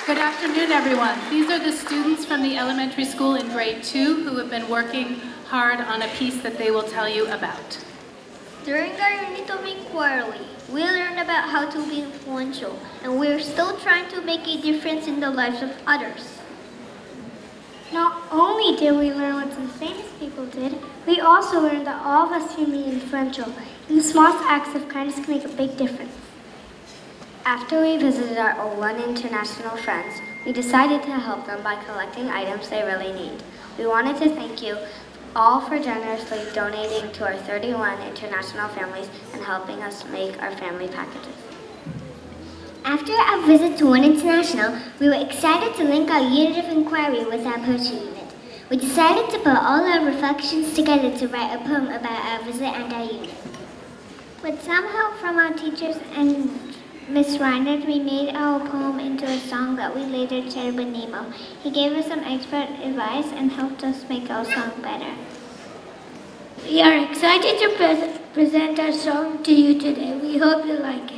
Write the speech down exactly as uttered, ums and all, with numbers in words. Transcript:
Good afternoon, everyone. These are the students from the elementary school in grade two who have been working hard on a piece that they will tell you about. During our Unit of Inquiry, we learned about how to be influential, and we're still trying to make a difference in the lives of others. Not only did we learn what some famous people did, we also learned that all of us can be influential, and the smallest acts of kindness can make a big difference. After we visited our O one international friends, we decided to help them by collecting items they really need. We wanted to thank you all for generously donating to our thirty-one international families and helping us make our family packages. After our visit to One International, we were excited to link our Unit of Inquiry with our poetry unit. We decided to put all our reflections together to write a poem about our visit and our unit. With some help from our teachers and Miss Reinert, we made our poem into a song that we later shared with Nemo. He gave us some expert advice and helped us make our song better. We are excited to pre present our song to you today. We hope you like it.